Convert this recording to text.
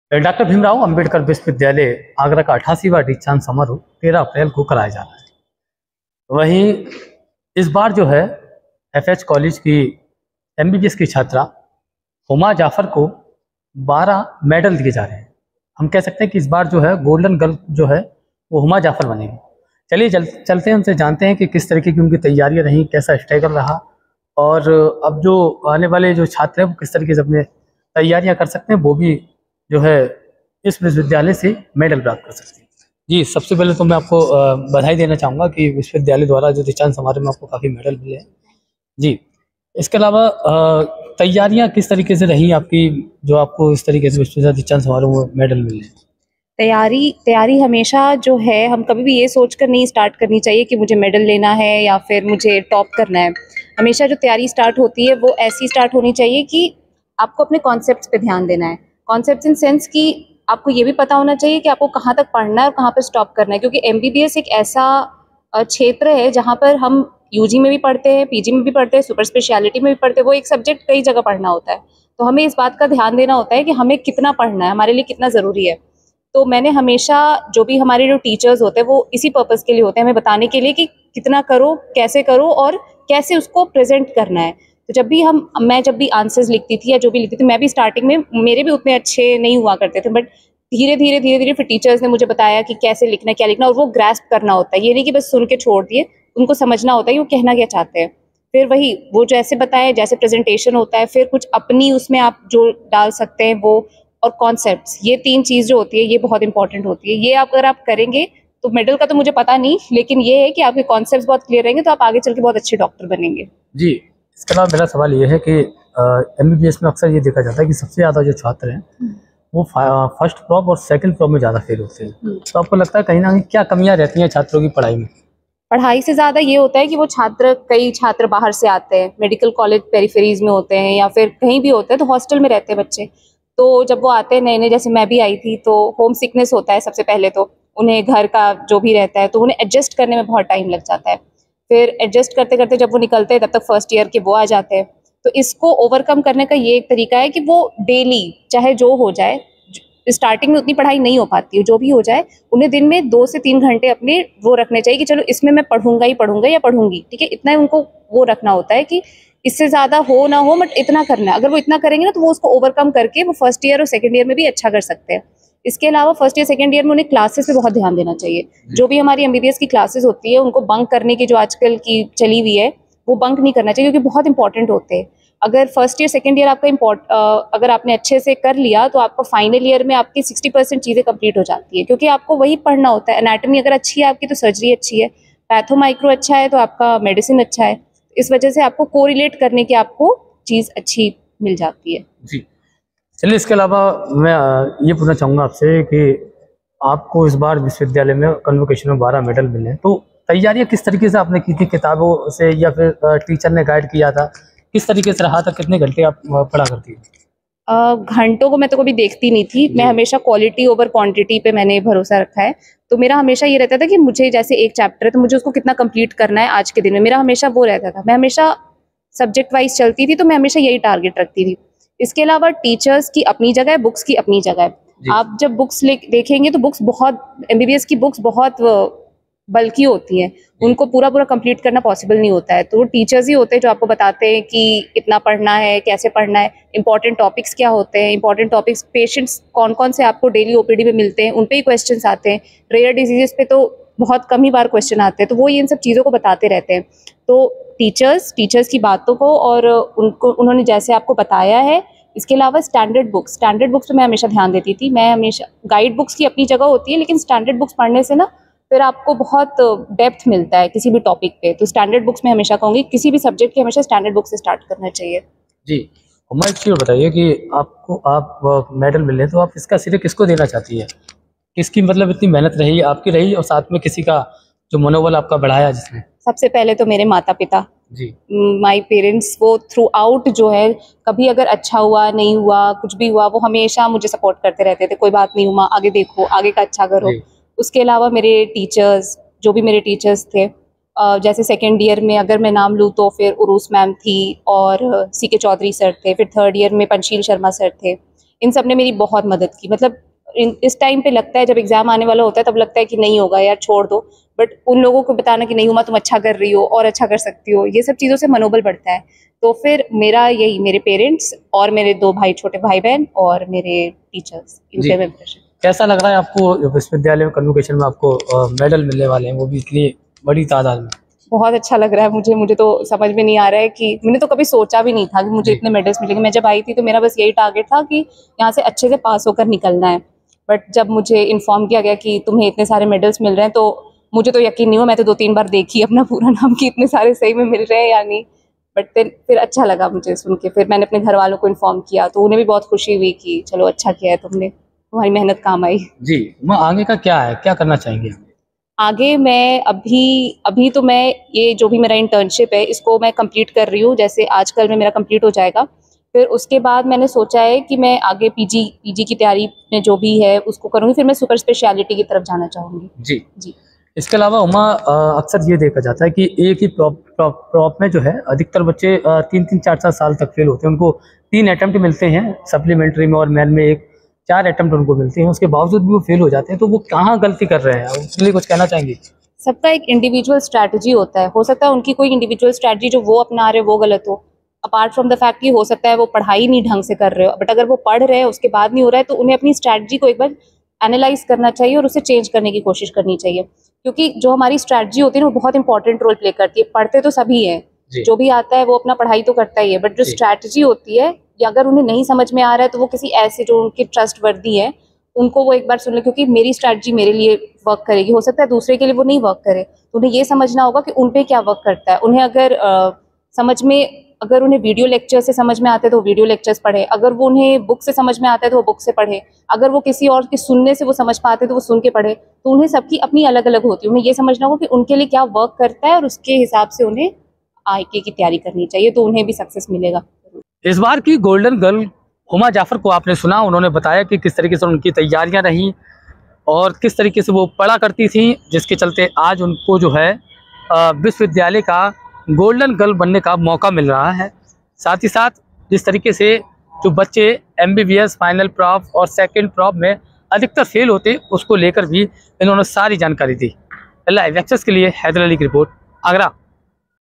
Doctor Bhimrao Ambedkar विश्वविद्यालय आगरा का 88वां दीक्षांत समारोह 13 अप्रैल को कराया जा रहा है। वहीं इस बार जो है एफएच कॉलेज की एमबीबीएस की छात्रा हुमा जाफर को 12 मेडल दिए जा रहे हैं। हम कह सकते हैं कि इस बार जो है गोल्डन गर्ल जो है वो हुमा जाफर बनेगी। चलिए चलते हैं, उनसे जानते हैं कि किस तरीके की उनकी तैयारियां रहीं, कैसा स्ट्रगल रहा और अब जो आने वाले जो छात्र हैं वो किस तरीके से अपने तैयारियां कर सकते हैं, वो भी जो है इस विश्वविद्यालय से मेडल प्राप्त कर सकते हैं। जी, सबसे पहले तो मैं आपको बधाई देना चाहूँगा कि विश्वविद्यालय द्वारा जो दीक्षांत समारोह में आपको काफ़ी मेडल मिले हैं। जी, इसके अलावा तैयारियां किस तरीके से रही आपकी, जो आपको इस तरीके से विश्वविद्यालय दीक्षांत समारोह में मेडल मिले? तैयारी हमेशा जो है, हम कभी भी ये सोचकर नहीं स्टार्ट करनी चाहिए कि मुझे मेडल लेना है या फिर मुझे टॉप करना है। हमेशा जो तैयारी स्टार्ट होती है वो ऐसी स्टार्ट होनी चाहिए कि आपको अपने कॉन्सेप्ट्स पे ध्यान देना है। कॉन्सेप्ट्स इन सेंस कि आपको ये भी पता होना चाहिए कि आपको कहाँ तक पढ़ना है और कहाँ पर स्टॉप करना है, क्योंकि एमबीबीएस एक ऐसा क्षेत्र है जहाँ पर हम यूजी में भी पढ़ते हैं, पीजी में भी पढ़ते हैं, सुपर स्पेशलिटी में भी पढ़ते हैं। वो एक सब्जेक्ट कई जगह पढ़ना होता है, तो हमें इस बात का ध्यान देना होता है कि हमें कितना पढ़ना है, हमारे लिए कितना ज़रूरी है। तो मैंने हमेशा, जो भी हमारे जो टीचर्स होते हैं वो इसी पर्पज़ के लिए होते हैं, हमें बताने के लिए कि कितना करो, कैसे करो और कैसे उसको प्रेजेंट करना है। तो मैं जब भी आंसर्स लिखती थी या जो भी लिखती थी, मैं भी स्टार्टिंग में मेरे भी उतने अच्छे नहीं हुआ करते थे, बट धीरे धीरे फिर टीचर्स ने मुझे बताया कि कैसे लिखना, क्या लिखना, और वो ग्रास्प करना होता है। ये नहीं कि बस सुन के छोड़ दिए, उनको समझना होता है कि वो कहना क्या चाहते हैं। फिर वही वो जैसे बताया, जैसे प्रेजेंटेशन होता है, फिर कुछ अपनी उसमें आप जो डाल सकते हैं वो, और कॉन्सेप्ट्स, ये 3 चीज़ जो होती है ये बहुत इंपॉर्टेंट होती है। ये अगर आप करेंगे तो मेडल का तो मुझे पता नहीं, लेकिन ये है कि आपके कॉन्सेप्ट्स बहुत क्लियर रहेंगे तो आप आगे चल के बहुत अच्छे डॉक्टर बनेंगे। जी, इसके अलावा मेरा सवाल ये है कि एमबीबीएस में अक्सर ये देखा जाता है कि सबसे ज़्यादा जो छात्र हैं वो फर्स्ट क्रॉप और सेकंड क्रॉप में ज़्यादा फेल होते हैं। तो आपको लगता है कहीं ना कहीं क्या कमियां रहती हैं छात्रों की पढ़ाई में? पढ़ाई से ज़्यादा ये होता है कि वो कई छात्र बाहर से आते हैं, मेडिकल कॉलेज पेरिफेरीज में होते हैं या फिर कहीं भी होते हैं, तो हॉस्टल में रहते हैं बच्चे। तो जब वो आते हैं नए नए, जैसे मैं भी आई थी, तो होम सिकनेस होता है सबसे पहले, तो उन्हें घर का जो भी रहता है तो उन्हें एडजस्ट करने में बहुत टाइम लग जाता है। फिर एडजस्ट करते करते जब वो निकलते हैं तब तक फर्स्ट ईयर के वो आ जाते हैं। तो इसको ओवरकम करने का ये एक तरीका है कि वो डेली, चाहे जो हो जाए, स्टार्टिंग में उतनी पढ़ाई नहीं हो पाती है, जो भी हो जाए, उन्हें दिन में 2 से 3 घंटे अपने वो रखने चाहिए कि चलो इसमें मैं पढ़ूंगा ही पढ़ूंगा या पढ़ूंगी, ठीक है। इतना ही उनको वो रखना होता है कि इससे ज़्यादा हो ना हो, बट इतना करना है। अगर वो इतना करेंगे ना तो वो उसको ओवरकम करके वो फर्स्ट ईयर और सेकंड ईयर में भी अच्छा कर सकते हैं। इसके अलावा फर्स्ट ईयर सेकंड ईयर में उन्हें क्लासेस पे बहुत ध्यान देना चाहिए। जो भी हमारी एमबीबीएस की क्लासेस होती है, उनको बंक करने की जो आजकल की चली हुई है, वो बंक नहीं करना चाहिए, क्योंकि बहुत इंपॉर्टेंट होते हैं। अगर फर्स्ट ईयर सेकंड ईयर आपका अगर आपने अच्छे से कर लिया तो आपको फाइनल ईयर में आपकी 60% चीज़ें कंप्लीट हो जाती है, क्योंकि आपको वही पढ़ना होता है। एनाटॉमी अगर अच्छी है आपकी तो सर्जरी अच्छी है, पैथो माइक्रो अच्छा है तो आपका मेडिसिन अच्छा है। इस वजह से आपको कोरिलेट करने की आपको चीज़ अच्छी मिल जाती है। जी, चलिए इसके अलावा मैं ये पूछना चाहूँगा आपसे कि आपको इस बार विश्वविद्यालय में कन्वोकेशन में 12 मेडल मिले हैं, तो तैयारियां किस तरीके से आपने की थी? किताबों से या फिर टीचर ने गाइड किया था? किस तरीके से रहा था? कितने घंटे आप पढ़ा करती थी? घंटों को मैं तो कभी देखती नहीं थी, मैं हमेशा क्वालिटी ओवर क्वांटिटी पे मैंने भरोसा रखा है। तो मेरा हमेशा ये रहता था कि मुझे जैसे एक चैप्टर है तो मुझे उसको कितना कंप्लीट करना है आज के दिन में, मेरा हमेशा वो रहता था। मैं हमेशा सब्जेक्ट वाइज चलती थी, तो मैं हमेशा यही टारगेट रखती थी। इसके अलावा टीचर्स की अपनी जगह है, बुक्स की अपनी जगह है। आप जब बुक्स देखेंगे तो बुक्स बहुत, एमबीबीएस की बुक्स बहुत बल्कि होती हैं, उनको पूरा पूरा कंप्लीट करना पॉसिबल नहीं होता है। तो वो टीचर्स ही होते हैं जो आपको बताते हैं कि इतना पढ़ना है, कैसे पढ़ना है, इंपॉर्टेंट टॉपिक्स क्या होते हैं, इंपॉर्टेंट टॉपिक्स, पेशेंट्स कौन कौन से आपको डेली ओपीडी में मिलते हैं, उन पे ही क्वेश्चंस आते हैं। रेयर डिजीजेस पे तो बहुत कम ही बार क्वेश्चन आते हैं, तो वो इन सब चीज़ों को बताते रहते हैं। तो टीचर्स की बातों को और उन्होंने जैसे आपको बताया है। इसके अलावा स्टैंडर्ड बुक्स पे मैं हमेशा ध्यान देती थी। मैं हमेशा, गाइड बुक्स की अपनी जगह होती है, लेकिन स्टैंडर्ड बुक्स पढ़ने से ना फिर आपको बहुत डेप्थ मिलता है किसी भी टॉपिक पे। तो स्टैंडर्ड बुक्स में हमेशा कहूँगी किसी भी सब्जेक्ट की हमेशा स्टैंडर्ड बुक से स्टार्ट करना चाहिए। जी, हुमा, एक चीज़ बताइए कि आप मेडल मिले तो आप इसका श्रेय किसको देना चाहती है? किसकी मतलब इतनी मेहनत रही, आपकी रही, और साथ में किसी का जो मनोबल आपका बढ़ाया जिसने? सबसे पहले तो मेरे माता पिता, जी, माई पेरेंट्स, वो थ्रू आउट जो है, कभी अगर अच्छा हुआ नहीं हुआ कुछ भी हुआ, वो हमेशा मुझे सपोर्ट करते रहते थे। कोई बात नहीं हुआ, आगे देखो, आगे का अच्छा करो। उसके अलावा मेरे टीचर्स, जो भी मेरे टीचर्स थे, जैसे सेकेंड ईयर में अगर मैं नाम लूँ तो फिर उरूस मैम थी और सीके चौधरी सर थे। फिर थर्ड ईयर में पंशील शर्मा सर थे। इन सब ने मेरी बहुत मदद की। मतलब इस टाइम पे लगता है, जब एग्जाम आने वाला होता है तब लगता है कि नहीं होगा यार, छोड़ दो, बट उन लोगों को बताना कि नहीं हुआ, तुम अच्छा कर रही हो और अच्छा कर सकती हो, ये सब चीज़ों से मनोबल बढ़ता है। तो फिर मेरा यही, मेरे पेरेंट्स और मेरे 2 भाई, छोटे भाई बहन और मेरे टीचर्स, जी। इनसे मैं प्रेशर। कैसा लग रहा है आपको विश्वविद्यालय में कन्वोकेशन में आपको मेडल मिलने वाले हैं, वो भी इतनी बड़ी तादाद में? बहुत अच्छा लग रहा है मुझे तो समझ में नहीं आ रहा है कि मैंने तो कभी सोचा भी नहीं था कि मुझे जी। इतने मेडल्स मिलेंगे। मैं जब आई थी तो मेरा बस यही टारगेट था कि यहाँ से अच्छे से पास होकर निकलना है, बट जब मुझे इन्फॉर्म किया गया कि तुम्हें इतने सारे मेडल्स मिल रहे हैं, तो मुझे तो यकीन नहीं हुआ। मैं तो 2-3 बार देखी अपना पूरा नाम कि इतने सारे सही में मिल रहे हैं या नहीं, बट फिर अच्छा लगा मुझे सुन के। फिर मैंने अपने घर वालों को इन्फॉर्म किया तो उन्हें भी बहुत खुशी हुई कि चलो अच्छा किया है तुमने, तुम्हारी मेहनत काम आई। जी, मैं आगे का क्या है, क्या करना चाहेंगे? आगे मैं अभी तो मैं ये जो भी मेरा इंटर्नशिप है इसको मैं कंप्लीट कर रही हूँ, जैसे आजकल में मेरा कंप्लीट हो जाएगा। फिर उसके बाद मैंने सोचा है कि मैं आगे पीजी की तैयारी में जो भी है उसको करूँगी, फिर मैं सुपर स्पेशलिटी की तरफ जाना चाहूँगी। जी। जी। इसके अलावा उमा, अक्सर ये देखा जाता है कि एक ही प्रॉप में जो है अधिकतर बच्चे 3-3 4-4 साल तक फेल होते हैं। उनको 3 अटेम्प्ट मिलते हैं सप्लीमेंट्री में और मेन में 4 अटेम्प्ट उनको मिलते हैं, उसके बावजूद भी वो फेल हो जाते हैं। तो वो कहाँ गलती कर रहे हैं, उसके लिए कुछ कहना चाहेंगे? सबका एक इंडिविजुअल स्ट्रैटेजी होता है। हो सकता है उनकी कोई इंडिविजुअल स्ट्रैटेजी जो वो अपना रहे वो गलत हो। अपार्ट फ्रॉम द फैक्ट कि हो सकता है वो पढ़ाई नहीं ढंग से कर रहे हो, बट अगर वो पढ़ रहे हैं उसके बाद नहीं हो रहा है तो उन्हें अपनी स्ट्रैटेजी को एक बार एनालाइज करना चाहिए और उसे चेंज करने की कोशिश करनी चाहिए। क्योंकि जो हमारी स्ट्रैटेजी होती है ना वो बहुत इंपॉर्टेंट रोल प्ले करती है। पढ़ते तो सभी हैं, जी। जो भी आता है वो अपना पढ़ाई तो करता ही है, बट जो जी। स्ट्रैटेजी होती है या अगर उन्हें नहीं समझ में आ रहा है तो वो किसी ऐसे जो उनके ट्रस्ट वर्दी है उनको वो एक बार सुन ले, क्योंकि मेरी स्ट्रैटेजी मेरे लिए वर्क करेगी, हो सकता है दूसरे के लिए वो नहीं वर्क करे। तो उन्हें ये समझना होगा कि उन पे क्या वर्क करता है। उन्हें अगर समझ में, अगर उन्हें वीडियो लेक्चर से समझ में आता है तो वीडियो लेक्चर्स पढ़े, अगर वो उन्हें बुक से समझ में आता है तो वो बुक से पढ़े, अगर वो किसी और के सुनने से वो समझ पाते हैं तो वो सुन के पढ़े। तो उन्हें सबकी अपनी अलग अलग होती है, उन्हें ये समझना होगा कि उनके लिए क्या वर्क करता है और उसके हिसाब से उन्हें आईके की तैयारी करनी चाहिए, तो उन्हें भी सक्सेस मिलेगा। इस बार की गोल्डन गर्ल हुमा जाफर को आपने सुना, उन्होंने बताया कि किस तरीके से उनकी तैयारियां रहीं और किस तरीके से वो पढ़ा करती थी, जिसके चलते आज उनको जो है विश्वविद्यालय का गोल्डन गर्ल बनने का मौका मिल रहा है। साथ ही साथ जिस तरीके से जो बच्चे MBBS फाइनल प्रॉप और सेकंड प्रॉप में अधिकतर फेल होते, उसको लेकर भी इन्होंने सारी जानकारी दी। लाइव एक्सेस के लिए हैदर अली की रिपोर्ट, आगरा।